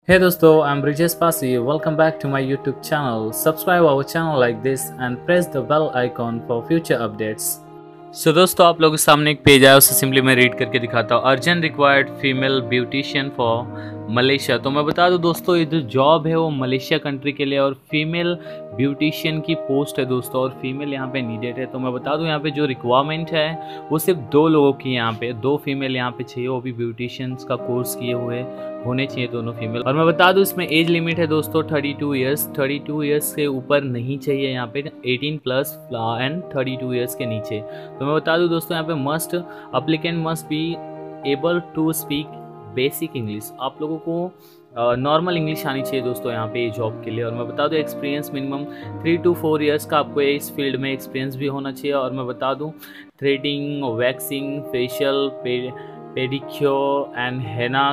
Hey दोस्तों, I'm Brijesh Pasi. Welcome back to my YouTube channel. Subscribe our channel like this and press the bell icon for future updates. दोस्तों आप लोगों के सामने एक page आया, उसे सिंपली मैं रीड करके दिखाता हूँ। Urgent required female beautician for Malaysia. तो मैं बता दूं दोस्तों, ये जो जॉब है वो मलेशिया कंट्री के लिए और फीमेल ब्यूटिशियन की पोस्ट है दोस्तों, और फीमेल यहाँ पे नीडेड है। तो मैं बता दूं यहाँ पे जो रिक्वायरमेंट है वो सिर्फ 2 लोगों की, यहाँ पे 2 फीमेल यहाँ पे चाहिए, वो भी ब्यूटिशियंस का कोर्स किए हुए होने चाहिए दोनों फीमेल। और मैं बता दूं इसमें एज लिमिट है दोस्तों 32 ईयर्स। 32 ईयर्स से ऊपर नहीं चाहिए यहाँ पे, 18 प्लस एंड 32 ईयर्स के नीचे। तो मैं बता दूं दोस्तों यहाँ पे must applicant must be able to speak basic English. आप लोगों को नॉर्मल इंग्लिश आनी चाहिए दोस्तों यहाँ पे जॉब के लिए। और मैं बता दूं एक्सपीरियंस मिनिमम 3 to 4 ईयर्स का आपको इस फील्ड में एक्सपीरियंस भी होना चाहिए। और मैं बता दूं threading, waxing, facial, pedicure and henna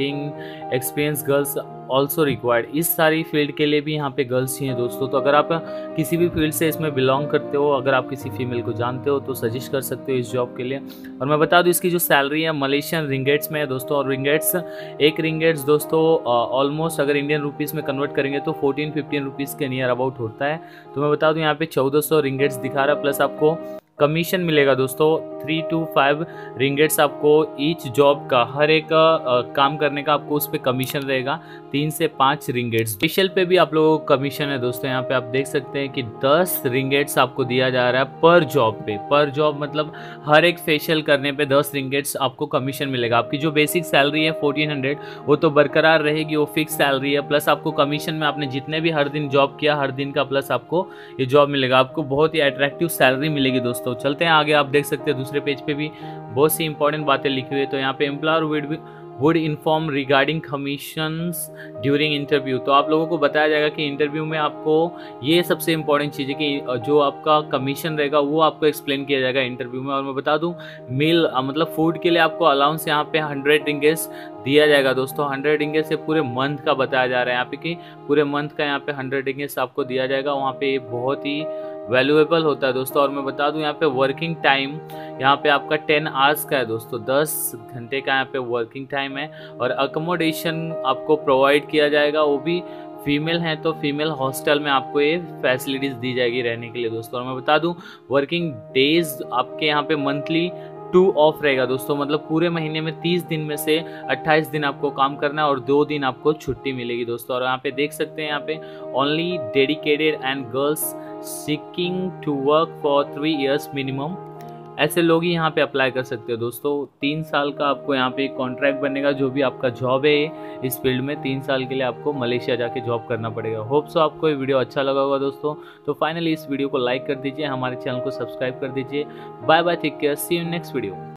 cutting experience girls also required. इस सारी फील्ड के लिए भी यहाँ पे गर्ल्स चाहिए दोस्तों। तो अगर आप किसी भी फील्ड से इसमें बिलोंग करते हो, अगर आप किसी फीमेल को जानते हो तो सजेस्ट कर सकते हो इस जॉब के लिए। और मैं बता दूं इसकी जो सैलरी है मलेशियन रिंगेट्स में है दोस्तों। और रिंगेट्स एक रिंगेट्स दोस्तों ऑलमोस्ट अगर इंडियन रुपीज़ में कन्वर्ट करेंगे तो 14-15 रुपीज़ के नियर अबाउट होता है। तो मैं बता दूं यहाँ पे 1400 रिंगेट्स दिखा रहा है, प्लस आपको कमीशन मिलेगा दोस्तों 3 to 5 रिंगेट्स आपको ईच जॉब का, हर एक काम करने का आपको उस पर कमीशन रहेगा 3 से 5 रिंगेट्स। फेशियल पे भी आप लोगों को कमीशन है दोस्तों। यहाँ पे आप देख सकते हैं कि 10 रिंगेट्स आपको दिया जा रहा है पर जॉब पे। पर जॉब मतलब हर एक फेशियल करने पे 10 रिंगेट्स आपको कमीशन मिलेगा। आपकी जो बेसिक सैलरी है 1400 वो तो बरकरार रहेगी, वो फिक्स सैलरी है, प्लस आपको कमीशन में आपने जितने भी हर दिन जॉब किया हर दिन का प्लस आपको ये जॉब मिलेगा। आपको बहुत ही अट्रैक्टिव सैलरी मिलेगी दोस्तों। चलते हैं आगे, आप देख सकते हैं दूसरे पेज पे भी बहुत सी इंपॉर्टेंट बातें लिखी हुई है। तो यहाँ पे employer would inform regarding commissions during interview. तो आप लोगों को बताया जाएगा कि इंटरव्यू में आपको ये सबसे इंपॉर्टेंट चीज़ है कि जो आपका कमीशन रहेगा वो आपको एक्सप्लेन किया जाएगा इंटरव्यू में। और मैं बता दूं मील मतलब फूड के लिए आपको अलाउंस यहाँ पे 100 रिंगेट्स दिया जाएगा दोस्तों। 100 रिंगेट्स से पूरे मंथ का बताया जा रहा है यहाँ पे कि पूरे मंथ का यहाँ पे 100 रिंगेट्स आपको दिया जाएगा। वहाँ पे बहुत ही वैल्यूएबल होता है दोस्तों। और मैं बता दूं यहाँ पे वर्किंग टाइम यहाँ पे आपका 10 आवर्स का है दोस्तों, 10 घंटे का यहाँ पे वर्किंग टाइम है। और अकोमोडेशन आपको प्रोवाइड किया जाएगा, वो भी फीमेल हैं तो फीमेल हॉस्टल में आपको ये फैसिलिटीज़ दी जाएगी रहने के लिए दोस्तों। और मैं बता दूं वर्किंग डेज आपके यहाँ पे मंथली 2 ऑफ रहेगा दोस्तों। मतलब पूरे महीने में 30 दिन में से 28 दिन आपको काम करना है और 2 दिन आपको छुट्टी मिलेगी दोस्तों। और यहाँ पे देख सकते हैं यहाँ पे only dedicated and girls seeking to work for 3 years minimum, ऐसे लोग ही यहाँ पे अप्लाई कर सकते हो दोस्तों। 3 साल का आपको यहाँ पे कॉन्ट्रैक्ट बनेगा। जो भी आपका जॉब है इस फील्ड में 3 साल के लिए आपको मलेशिया जाके जॉब करना पड़ेगा। होप सो आपको ये वीडियो अच्छा लगा होगा दोस्तों। तो फाइनली इस वीडियो को लाइक कर दीजिए, हमारे चैनल को सब्सक्राइब कर दीजिए। Bye bye, take care, see you next video.